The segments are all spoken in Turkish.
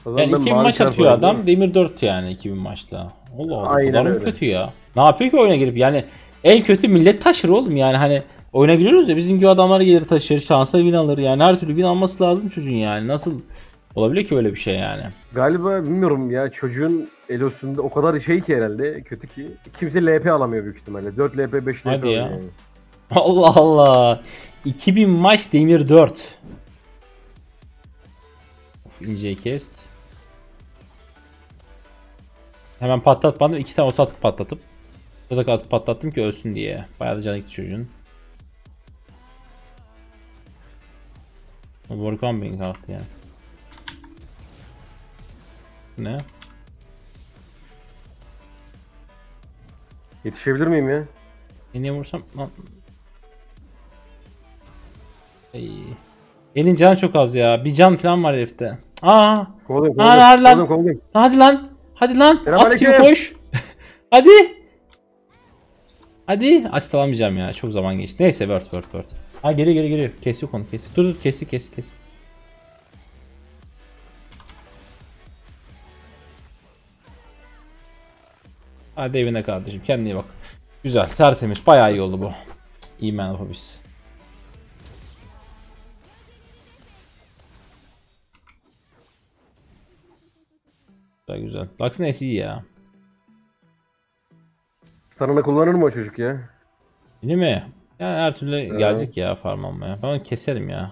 O zaman Yani ben 2000 mavi maç çarp atıyor alayım, değil adam. mi? Demir 4 yani 2000 maçta. Allah Allah. Aynen O kadar mı öyle. kötü ya? Ne yapıyor ki oyuna girip? Yani en kötü millet taşır oğlum yani hani oyuna giriyoruz ya bizim gibi adamlar gelir taşır, şansa win alır yani her türlü win alması lazım çocuğun yani. Nasıl olabilir ki öyle bir şey yani? Galiba bilmiyorum ya, çocuğun elosunda o kadar şey ki herhalde, kötü ki. Kimse LP alamıyor büyük ihtimalle. 4 LP 5 LP Hadi alıyor ya. yani. Allah Allah. 2000 maç demir 4. Of, inceyi kest. Hemen patlatmadım. 2 tane oto atıp patlatıp. Oto atıp patlattım ki ölsün diye. Bayağı da canı gitti çocuğun. Volkan Bing kalktı yani. Ne? Yetişebilir miyim ya? Niye vursam lan. Ey. Elin canı çok az ya. Bir can falan var herifte. Aa! Kovalayayım Hadi, kovalayayım. hadi lan. Kovalayayım kovalayayım. Hadi lan. Hadi lan. At gibi Selamünaleyküm. koş. Hadi. Hadi. Asit alamayacağım ya. Çok zaman geçti. Neyse word. Ha geri. Kesiyor konu kesiyor. Dur kes. Hadi evine kardeşim. Kendine iyi bak. Güzel. Tertemiz. Bayağı iyi oldu bu. İyi man of biz. Güzel. Baksana iyi ya. Starına kullanır mı o çocuk ya? Değil mi? Yani her türlü gelecek ya farm almaya. Ben onu keserim ya.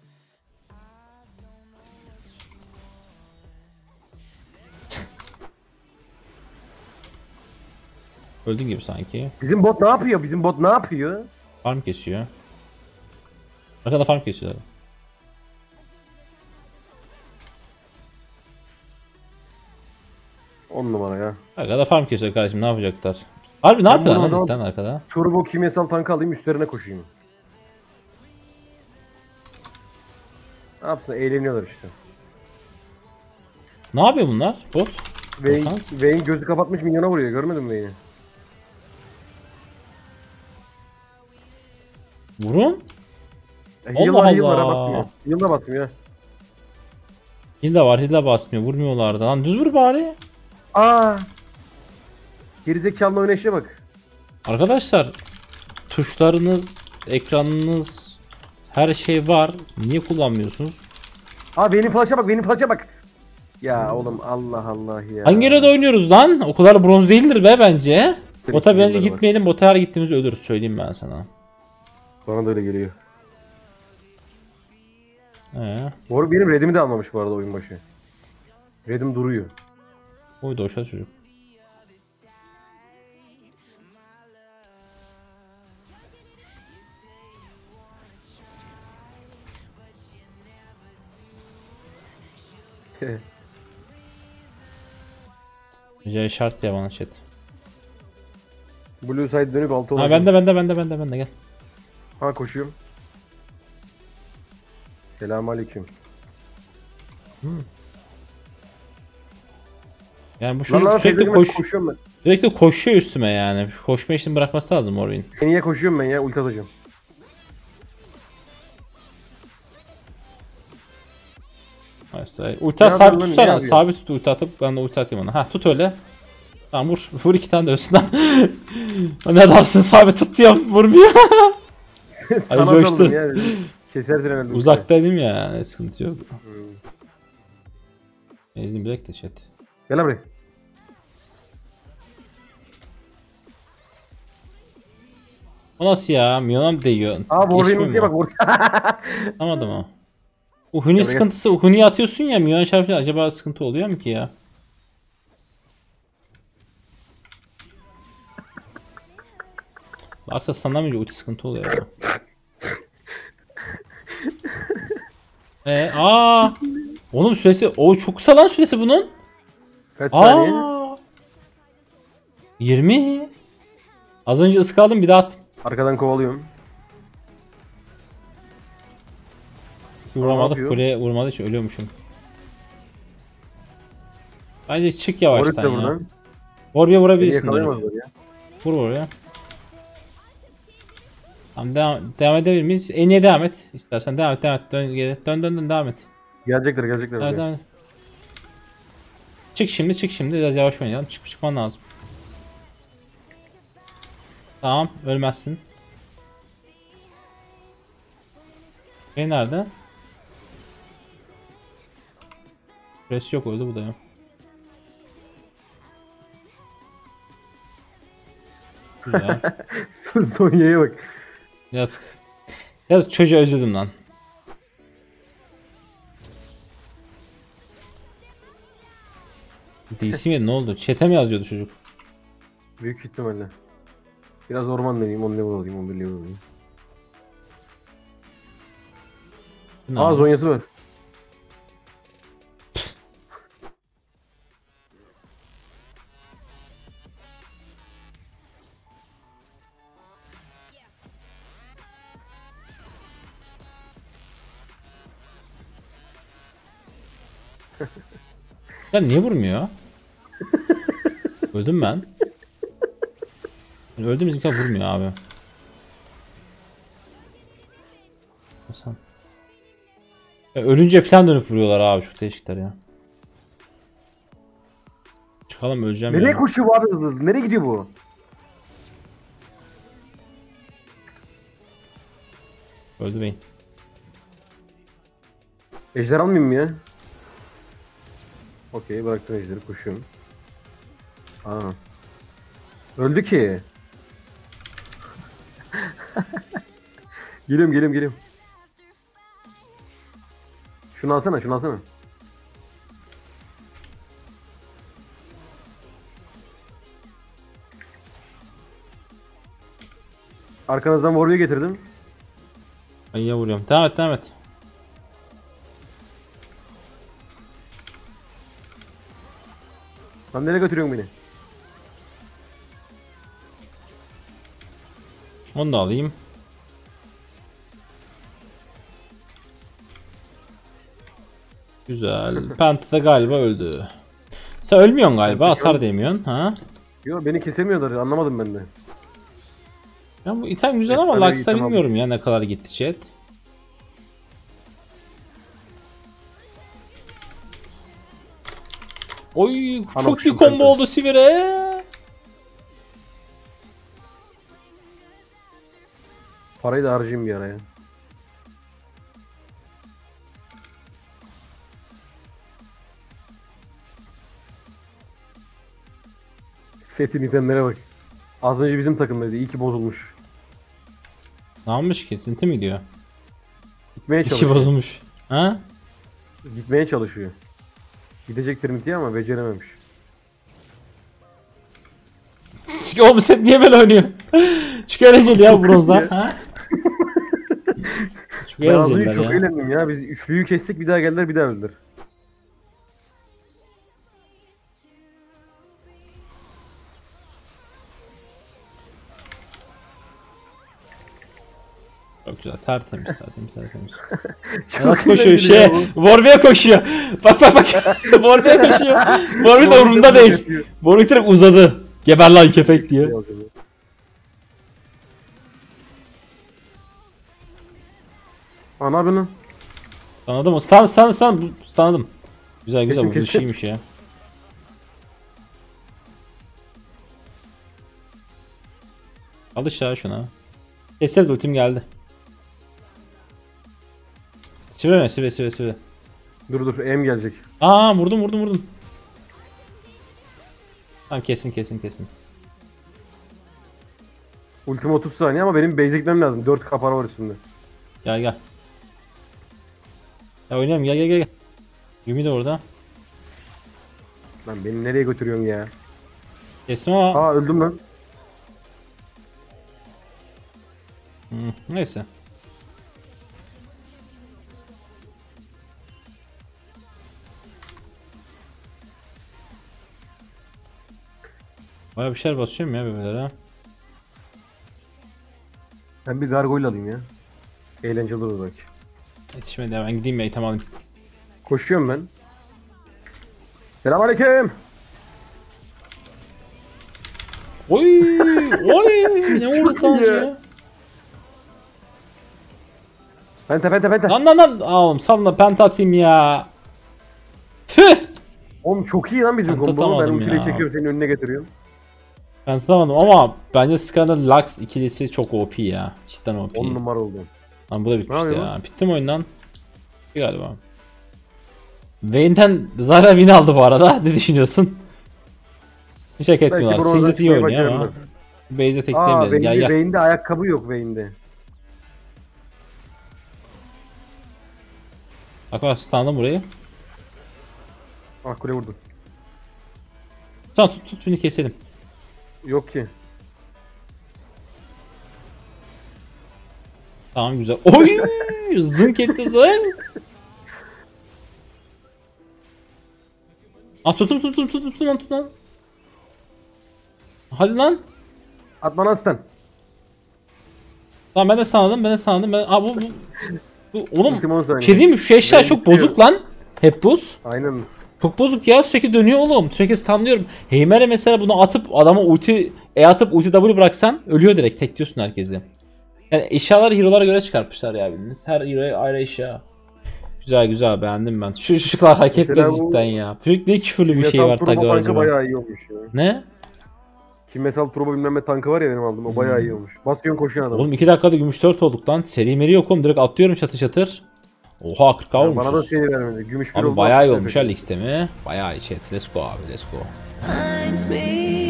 Öldün gibi sanki. Bizim bot ne yapıyor? Bizim bot ne yapıyor? Farm kesiyor. Arkada farm kesiyorlar. On numara ya. Arkada farm kesiyor kardeşim ne yapacaklar? Harbi ne yapıyorlar lan cidden arkada? Turbo kimyasal tank alayım, üstlerine koşayım. Ne yapsın? Eğleniyorlar işte. Ne yapıyor bunlar? Bot. Vayne gözü kapatmış, minyona vuruyor. Görmedin mi Vayne'i? Vurun. Heal Allah var, heal var, ha, Allah. batmıyor. Heal da batmıyor. Hilda var, Hilda basmıyor. Vurmuyorlar da. Lan düz vur bari. Aa! Gerizekalı oynayışa bak. Arkadaşlar tuşlarınız, ekranınız her şey var. Niye kullanmıyorsunuz? Aa, benim flash'a bak, benim flash'a bak. Ya oğlum, Allah Allah ya. Hangi yerde oynuyoruz lan? O kadar bronz değildir be bence. Bota bence Var. gitmeyelim. Bota her gittiğimizde ölürüz söyleyeyim ben sana. Bana da öyle geliyor. Bu arada benim redimi de almamış bu arada oyun başı. Redim duruyor. oydu o çocuk. J şart ya bana chat. Blue side dönüp altı Ha olacak. bende gel. Ha, koşuyorum. Selamünaleyküm. Yani bu çocuk sürekli koşuyorum ben. sürekli koşuyor üstüme yani. Şu koşma işini bırakması lazım Orvin. Niye koşuyorum ben ya? Ulti atacağım. Ulti sabit tutsana. Sabit tut ulti atıp ben de ulti atayım ona. Ha tut öyle. Tamam vur. Vur 2 tane de ölsün lan. Ne adamsın sabit tut diyorum. Vurmuyor. Sana coştu. ya. Kesersin herhalde. Uzaktaydım ya. Ne sıkıntı yok. Mecnun bilek de chat. Gel buraya. O nasıl ya? Milyon'a mı değiyor? Aa, Warwick'in ultiye bak. Anlamadım ama. Uhuni sıkıntısı. Uhuni'yi atıyorsun ya. Milyon'a çarpınca acaba sıkıntı oluyor mu ki ya? Aksa standlamayınca ulti sıkıntı oluyor ya. Oğlum süresi o çok kısa lan süresi bunun. Kaç saniye? 20. Az önce ıskaldım bir daha attım. Arkadan kovalıyorum. Vuramadık kuleye vurmadığı için ölüyormuşum. Bence çık yavaştan ya. Oraya vurabilirsin. Vur oraya. Tamam devam edebilir miyiz? En iyi devam et. İstersen devam et. Dön geri. Dön devam et. Gelecekler. Evet, devam et. Çık şimdi, çık şimdi. Biraz yavaş oynayalım. Çıkman lazım. Tamam, ölmezsin. Şey nerede? Press yok, öldü bu da ya. Güzel. Sonya'ya bak. Yazık. Yazık, çocuğa üzüldüm lan. DC mi? Ne oldu? Chat'e mi yazıyordu çocuk? Büyük ihtimalle. Biraz orman deneyeyim, 10 level alayım, 11 level alayım. Ne Aa abi? Zonya'sı var. Ya niye vurmuyor? Öldüm ben. Öldüm bizimkiler vurmuyor abi. Hasan. Ya ölünce falan dönüp vuruyorlar abi, çok değişikler ya. Çıkalım, öleceğim Nereye ya. koşuyor bu abi hızlı hızlı? Nereye gidiyor bu? Öldü beyin. Ejder almayayım mı ya? Okey, bıraktım ejderi, koşuyorum. Aa. Öldü ki. Geliyorum. Şunu alsana, şunu alsana. Arkanızdan Warrior'u getirdim. Ayıya vuruyorum. Devam et, devam et. Lan nereye götürüyorsun beni? Onu da alayım. Güzel. Penta da galiba öldü. Sen ölmüyorsun galiba. Hasar değmiyorsun. Ha? Yo, beni kesemiyorlar, anlamadım ben de. Ya bu item güzel ama Efsane Lux'a item bilmiyorum ya ne kadar gitti chat. Oy, Anam, çok iyi şu combo kanka. oldu Sivir'e. Parayı da harcayayım bir araya. Setin itemlere bak. Az önce bizim takımdaydı. İyi ki bozulmuş. Ne yapmış ki? Sinti mi gidiyor? Gitmeye İşi çalışıyor. bozulmuş. Ha? Gitmeye çalışıyor. Gidecek Trinity ama becerememiş. Çünkü oğlum sen niye böyle oynuyor? Çok eğlenceli ya bronzlar. Ha? Çok Ben az önce eğlenceliler çok ya. eğlendim ya. Biz üçlüyü kestik, bir daha geldiler, bir daha öldüler. Çok güzel, tertemiz. Çok Nasıl koşuyor eğlenceli şey? ya bu. Warwick'e koşuyor. Bak. Warwick'e koşuyor. Warwick de umurunda değil. Warwick direkt uzadı. Geber lan köpek diye. Ana abi lan. Sanladım mı? Sanladım. Güzel Kesin, bu kesin. şeymiş ya. Alış ya şuna. Keseceğiz, ultim geldi. Sivri. Dur em gelecek. Aa, vurdum. Tamam, kesin. Ultim 30 saniye ama benim base ekmem lazım. 4 kapara var üstünde. Gel. Ya oynayalım, gel. Yumi de orada. Lan beni nereye götürüyorsun ya? Kestim ama. Aa öldüm lan. Neyse. Baya bir şeyler basıyorum ya bebelere. Ben bir gargoyle alayım ya. Eğlenceli olur belki. Yetişmedi, ben gideyim ya, item alayım. Koşuyorum ben. Selamünaleyküm. Oy ne vurdu Çok iyi lan ya. ya. Penta. Lan. Aa, oğlum salma, penta atayım ya. Tüh. Oğlum çok iyi lan bizim Ben kombo. Ben tutamadım ultiyle ya. çekiyorum senin önüne getiriyorum. Ben tutamadım ama bence Skarner Lux ikilisi çok OP ya. Cidden OP. 10 numara oldu. Lan bu da bitmişti yapıyor ya. lan? Bitti mi oyundan? Bitti galiba. Vayne'den Zara win aldı bu arada. Ne düşünüyorsun? Hiç hak etmiyorlar. bronzdan Singed iyi çıkmayı oynuyor ama. başarırlar. Base'de Aa tekleyemeyelim. Gel gel. Vayne'de ayakkabı yok Vayne'de. Bak stunladım burayı. Ah kule vurdu. Tamam tut beni keselim. Yok ki. Tamam güzel. Oy! Zınk etti zınk. Tut lan. Hadi lan. At bana aslan. Tamam ben de sandım. Bu oğlum Ultim 10 saniye. şey diyeyim mi? Şu eşya Benim çok bitiyor. bozuk lan. Hep buz. Aynen. Çok bozuk ya. Sürekli dönüyor oğlum. Sürekli stunlıyorum. Heimer'e mesela bunu atıp adama atıp ulti W bıraksan ölüyor direkt. Tekliyorsun herkesi. Yani eşyaları hero'lara göre çıkartmışlar ya bildiğiniz. Her hero'ya ayrı eşya. Güzel beğendim ben. Şu ışıklar hak etmedi Mesela bu- cidden ya. Sürekli ne küfürlü bir şey Metal var Turbo Tagar tankı acaba. bayağı iyi olmuş ya. Ne? Kimyasal turbo bilmem ne tankı var ya benim aldığım. O bayağı iyi olmuş. Basıyorsun koşuyor adam. Oğlum 2 dakikada gümüş 4 olduk lan. Seri meri yok oğlum. Direkt atlıyorum çatır. Oha 40k Bana da olmuşuz. şey vermedi. Gümüş bir Abi oldu. bayağı iyi 60 olmuş ha Lix'te mi? Bayağı iyi chat. Let's go abi let's go. Find me